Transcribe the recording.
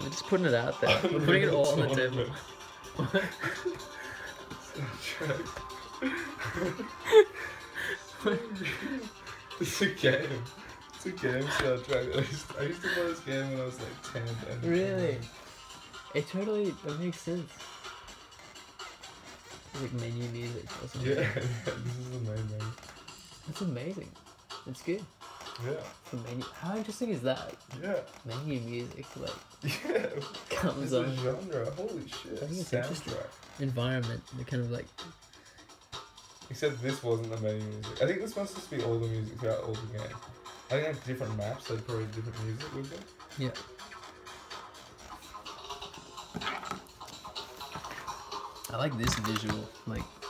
We're just putting it out there. We're putting it all on the table. It's a game. It's a game soundtrack. I used to play this game when I was like 10. And Really? It totally, that makes sense. It's like menu music or something. Yeah, this is amazing. That's amazing. It's good. Yeah. For menu, how interesting is that? Yeah. Menu music, like, Yeah. comes It's on. a genre. Holy shit. I think it's interesting. Soundtrack. Environment, the kind of like, Except this wasn't the menu music. I think this must just be all the music throughout all the game. I think like different maps, so probably different music with them. yeah. I like this visual, like